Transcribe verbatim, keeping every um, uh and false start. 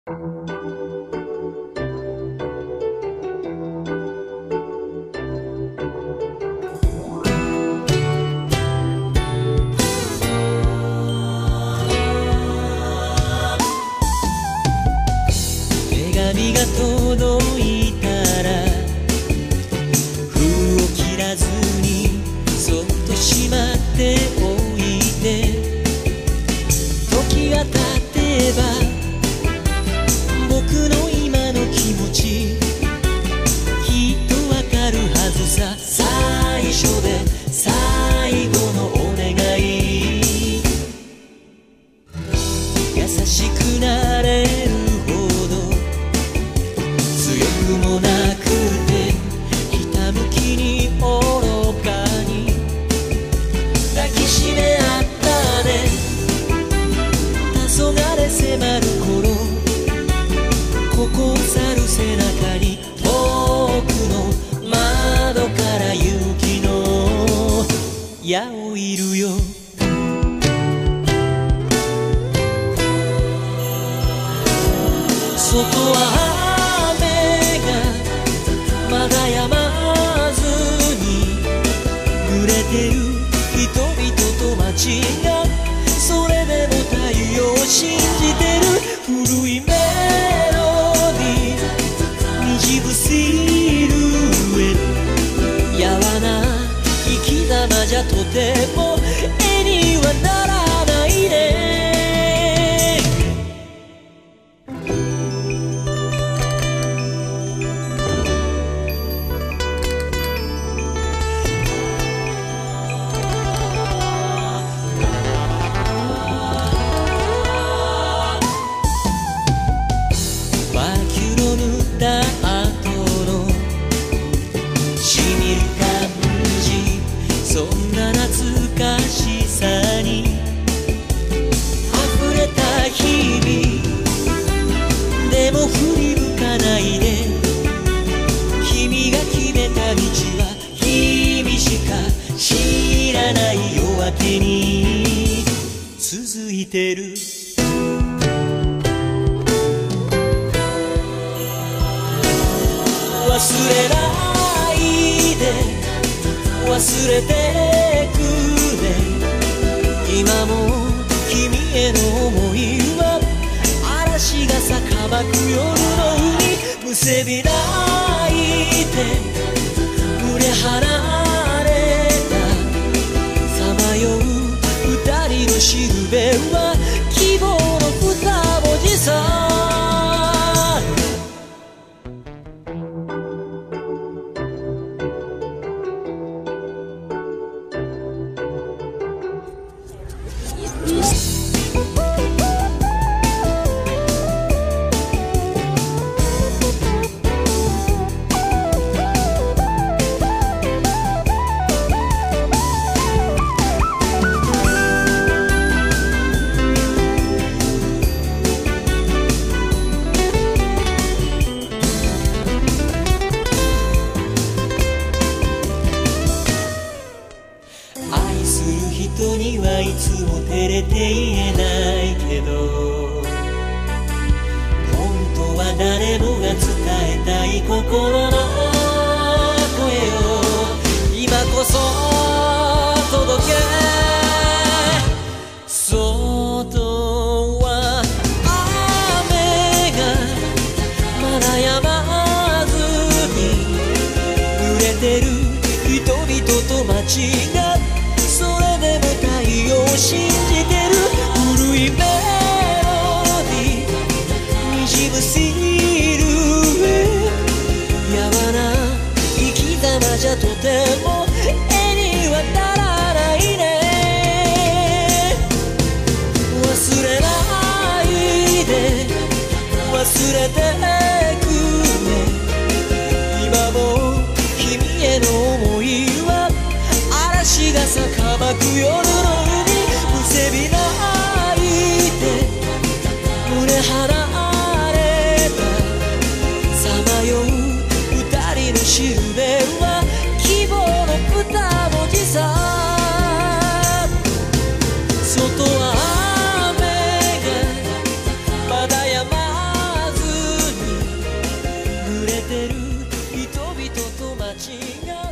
紙が届いたら封を切らずにそっとしまっておいて、時が経てば僕の今の気持ちきっとわかるはずさ。最初で最後のお願い、優しくなれるもなくてひたむきに愚かに抱きしめ合ったね。黄昏迫る頃ここを去る背中に遠くの窓から雪の矢を射るよ。外はまだ止まずに濡れてる人々と街が、それでも太陽を信じてる。古いメロディーにじむシルエット、やわな生き様じゃとても絵にはならないね。そんな懐かしさに溢れた日々でも振り向かないで、君が決めた道は君しか知らない夜明けに続いてる。忘れないで忘れてくれ、今も君への想いは嵐がさばく夜の海、むせび泣いて胸離れたさまよう二人のしるべは希望の二文字さ。人にはいつも照れて言えないけど、本当は誰もが伝えたい心の声を今こそ届け。外は雨がまだ止まずに濡れてる人々と街が、それでも太陽を信じてる。古いメロディーにじむシルエット、やわな生き様じゃとても絵にはならないね。忘れないで忘れてくれ、今も君への想いは嵐がさばく夜の海、むせび泣いて胸離れたさまよう二人のしるべは希望の二文字さ。外は雨がまだ止まちが